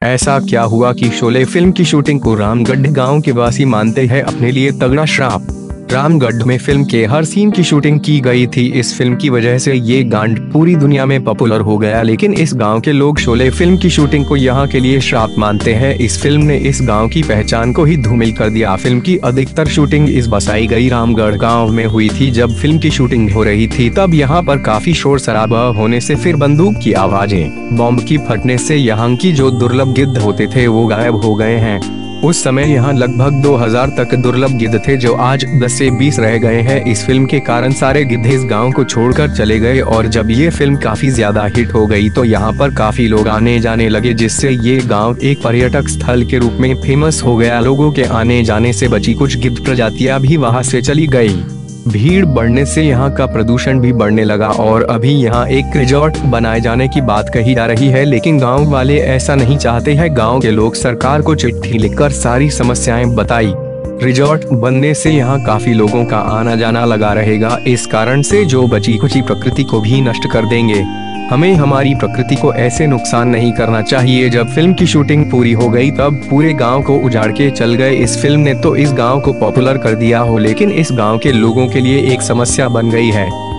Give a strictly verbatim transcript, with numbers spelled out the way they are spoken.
ऐसा क्या हुआ कि शोले फिल्म की शूटिंग को रामगढ़ गांव के वासी मानते हैं अपने लिए तगड़ा श्राप। रामगढ़ में फिल्म के हर सीन की शूटिंग की गई थी। इस फिल्म की वजह से ये गांड पूरी दुनिया में पॉपुलर हो गया, लेकिन इस गांव के लोग शोले फिल्म की शूटिंग को यहाँ के लिए श्राप मानते हैं। इस फिल्म ने इस गांव की पहचान को ही धूमिल कर दिया। फिल्म की अधिकतर शूटिंग इस बसाई गई रामगढ़ गाँव में हुई थी। जब फिल्म की शूटिंग हो रही थी तब यहाँ पर काफी शोर शराबा होने से फिर बंदूक की आवाजें, बॉम्ब की फटने से यहाँ की जो दुर्लभ गिद्ध होते थे वो गायब हो गए हैं। उस समय यहाँ लगभग दो हज़ार तक दुर्लभ गिद्ध थे जो आज दस से बीस रह गए हैं। इस फिल्म के कारण सारे गिद्ध इस गांव को छोड़कर चले गए और जब ये फिल्म काफी ज्यादा हिट हो गई तो यहाँ पर काफी लोग आने जाने लगे, जिससे ये गांव एक पर्यटक स्थल के रूप में फेमस हो गया। लोगों के आने जाने से बची कुछ गिद्ध प्रजातियां भी वहाँ से चली गई। भीड़ बढ़ने से यहाँ का प्रदूषण भी बढ़ने लगा और अभी यहाँ एक रिजॉर्ट बनाए जाने की बात कही जा रही है, लेकिन गांव वाले ऐसा नहीं चाहते हैं। गांव के लोग सरकार को चिट्ठी लिखकर सारी समस्याएं बताई। रिजॉर्ट बनने से यहाँ काफी लोगों का आना जाना लगा रहेगा। इस कारण से जो बची खुची प्रकृति को भी नष्ट कर देंगे। हमें हमारी प्रकृति को ऐसे नुकसान नहीं करना चाहिए। जब फिल्म की शूटिंग पूरी हो गई तब पूरे गांव को उजाड़ के चल गए। इस फिल्म ने तो इस गांव को पॉपुलर कर दिया हो, लेकिन इस गांव के लोगों के लिए एक समस्या बन गई है।